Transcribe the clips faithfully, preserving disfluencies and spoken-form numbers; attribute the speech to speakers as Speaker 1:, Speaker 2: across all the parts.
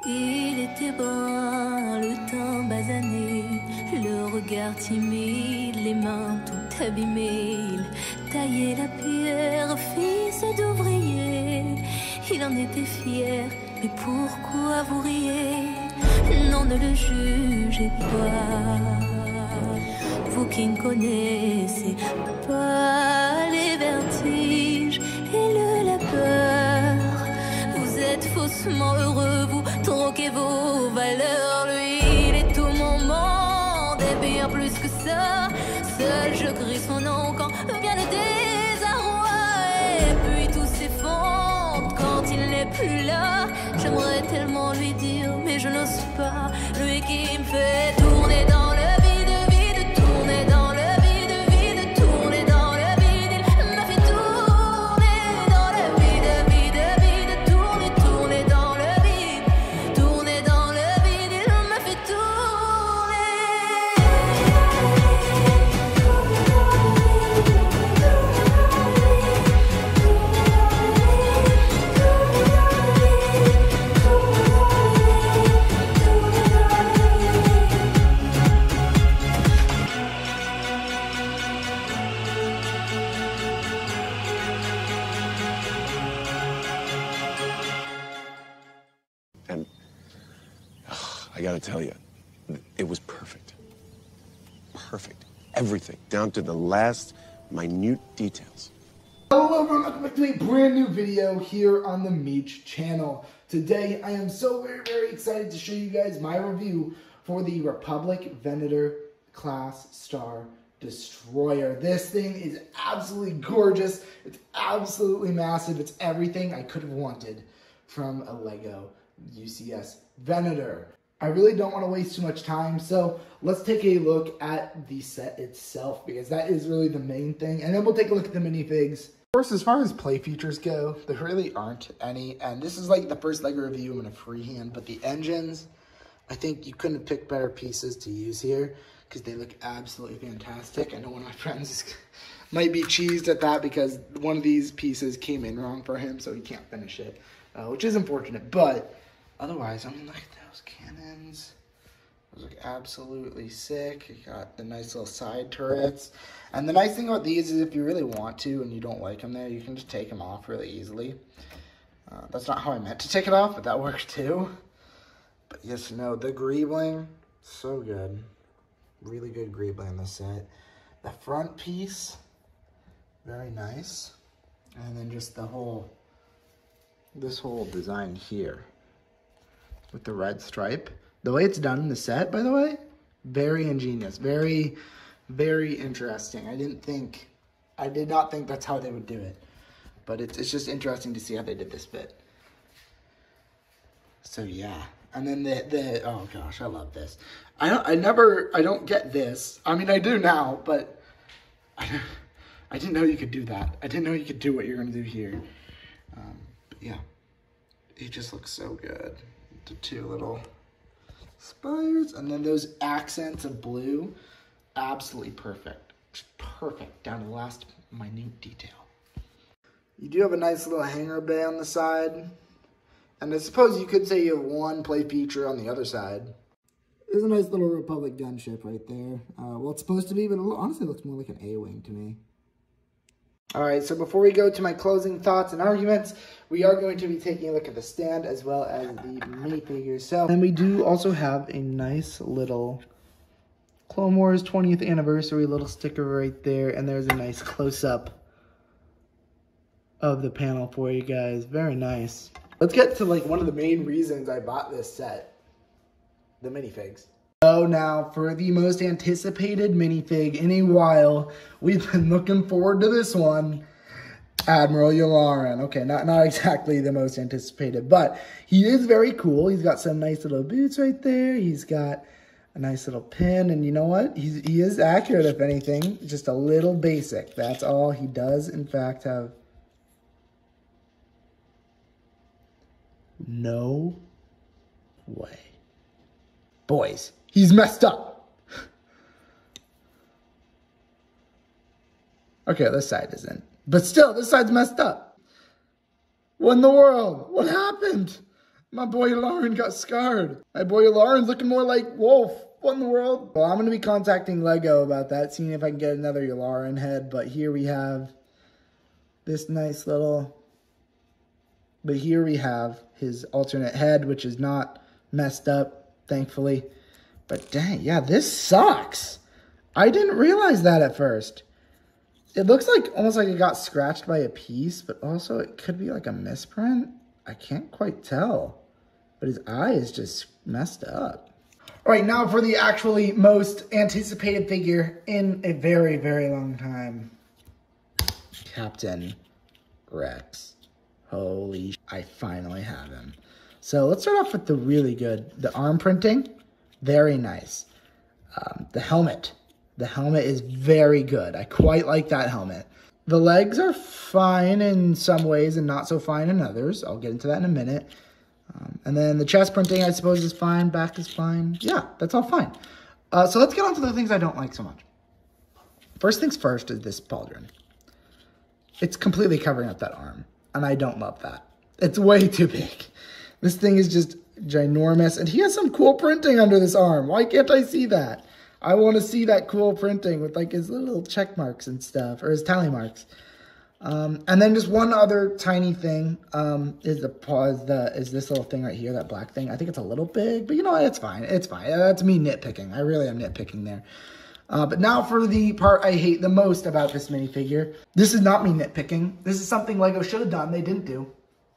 Speaker 1: Il était brun, le teint basané, le regard timide, les mains tout abîmées. Il taillait la pierre, fils d'ouvrier. Il en était fier, mais pourquoi vous riez? Non, ne le jugez pas, vous qui ne connaissez pas les vertiges et le labeur. Vous êtes faussement heureux, vous troquez vos valeurs. Lui, il est tout mon monde et bien plus que ça. Seul je crie son nom quand vient le désarroi. Et puis tout s'effondre quand il n'est plus là. J'aimerais tellement lui dire, mais je n'ose pas. Lui qui me fait tourner dans le vide, vide, tourner dans le vide, vide, tourner dans le vide. Il m'a fait tourner dans le vide, vide, vide, tourner, tourner dans le vide, tourner dans le vide. Il m'a fait tourner.
Speaker 2: And ugh, I gotta tell you, it was perfect. Perfect. Everything, down to the last minute details.
Speaker 3: Hello everyone, welcome back to a brand new video here on the Meach channel. Today I am so very very excited to show you guys my review for the Republic Venator-class Star Destroyer. This thing is absolutely gorgeous. It's absolutely massive. It's everything I could have wanted from a Lego U C S Venator. I really don't want to waste too much time, so let's take a look at the set itself, because that is really the main thing, and then we'll take a look at the minifigs. First, as far as play features go, there really aren't any, and this is like the first Lego review I'm going to freehand, but the engines, I think you couldn't have picked better pieces to use here, because they look absolutely fantastic. I know one of my friends might be cheesed at that because one of these pieces came in wrong for him, so he can't finish it, uh, which is unfortunate, but otherwise, I mean, look at those cannons. Those look absolutely sick. You got the nice little side turrets. And the nice thing about these is if you really want to and you don't like them there, you can just take them off really easily. Uh, that's not how I meant to take it off, but that works too. But yes, no, the greebling, so good. Really good greebling in this set. The front piece, very nice. And then just the whole, this whole design here with the red stripe. The way it's done in the set, by the way, very ingenious, very, very interesting. I didn't think, I did not think that's how they would do it, but it's, it's just interesting to see how they did this bit. So yeah, and then the, the, oh gosh, I love this. I don't, I never, I don't get this. I mean, I do now, but I, I didn't know you could do that. I didn't know you could do what you're gonna do here. Um, but yeah, it just looks so good. The two little spires, and then those accents of blue, absolutely perfect. Just perfect down to the last minute detail. You do have a nice little hangar bay on the side, and I suppose you could say you have one play feature on the other side. There's a nice little Republic gunship right there. Uh, well, it's supposed to be, but it honestly looks more like an A-wing to me. Alright, so before we go to my closing thoughts and arguments, we are going to be taking a look at the stand as well as the minifigures. So, and we do also have a nice little Clone Wars twentieth anniversary little sticker right there, and there's a nice close-up of the panel for you guys. Very nice. Let's get to like one of the main reasons I bought this set, the minifigs. So now for the most anticipated minifig in a while, we've been looking forward to this one, Admiral Yularen. Okay, not, not exactly the most anticipated, but he is very cool. He's got some nice little boots right there. He's got a nice little pin, and you know what? He's, he is accurate, if anything, just a little basic. That's all. He does, in fact, have no way. Boys, he's messed up. Okay, this side isn't. But still, this side's messed up. What in the world? What happened? My boy Yularen got scarred. My boy Yularen's looking more like Wolf. What in the world? Well, I'm going to be contacting Lego about that, seeing if I can get another Yularen head. But here we have this nice little... But here we have his alternate head, which is not messed up, thankfully. But dang, yeah, this sucks. I didn't realize that at first. It looks like almost like it got scratched by a piece, but also it could be like a misprint. I can't quite tell. But his eye is just messed up. All right, now for the actually most anticipated figure in a very, very long time. Captain Rex. Holy sh- I finally have him. So let's start off with the really good. The arm printing, very nice. Um, the helmet. The helmet is very good. I quite like that helmet. The legs are fine in some ways and not so fine in others. I'll get into that in a minute. Um, and then the chest printing, I suppose, is fine. Back is fine. Yeah, that's all fine. Uh, so let's get on to the things I don't like so much. First things first is this pauldron. It's completely covering up that arm. And I don't love that. It's way too big. This thing is just ginormous. And he has some cool printing under this arm. Why can't I see that? I want to see that cool printing with like his little check marks and stuff. Or his tally marks. Um, and then just one other tiny thing um, is the pause. The is this little thing right here, that black thing. I think it's a little big. But you know what? It's fine. It's fine. That's me nitpicking. I really am nitpicking there. Uh, but now for the part I hate the most about this minifigure. This is not me nitpicking. This is something Lego should have done. They didn't do.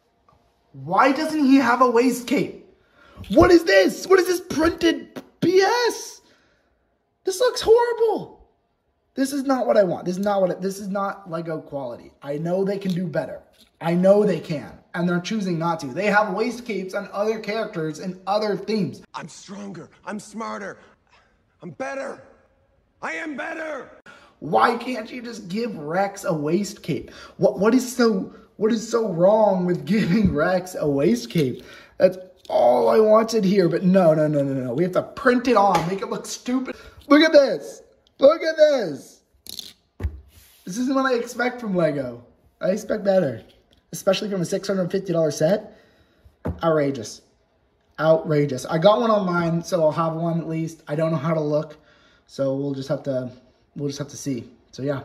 Speaker 3: Why doesn't he have a waist cape? What is this? What is this printed B S? This looks horrible. This is not what I want. This is not what it, this is not Lego quality. I know they can do better. I know they can. And they're choosing not to. They have waist capes on other characters and other themes.
Speaker 2: I'm stronger. I'm smarter. I'm better. I am better.
Speaker 3: Why can't you just give Rex a waist cape? What what is so what is so wrong with giving Rex a waist cape? That's all I wanted here, but no, no, no, no, no. We have to print it on, make it look stupid. Look at this. Look at this. This isn't what I expect from Lego. I expect better, especially from a six hundred fifty dollar set. Outrageous. Outrageous. I got one online, so I'll have one at least. I don't know how to look. So we'll just have to, we'll just have to see. So yeah.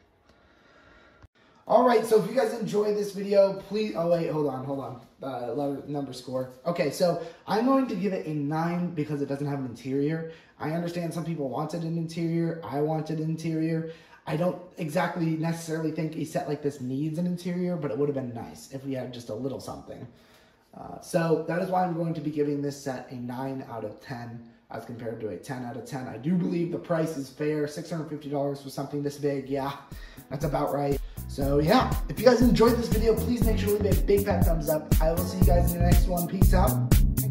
Speaker 3: All right, so if you guys enjoyed this video, please, oh wait, hold on, hold on. Uh, letter, number score. Okay, so I'm going to give it a nine because it doesn't have an interior. I understand some people wanted an interior. I wanted an interior. I don't exactly necessarily think a set like this needs an interior, but it would have been nice if we had just a little something. Uh, so that is why I'm going to be giving this set a nine out of ten. As compared to a ten out of ten. I do believe the price is fair. six hundred fifty dollars for something this big. Yeah, that's about right. So yeah, if you guys enjoyed this video, please make sure to leave a big fat thumbs up. I will see you guys in the next one. Peace out.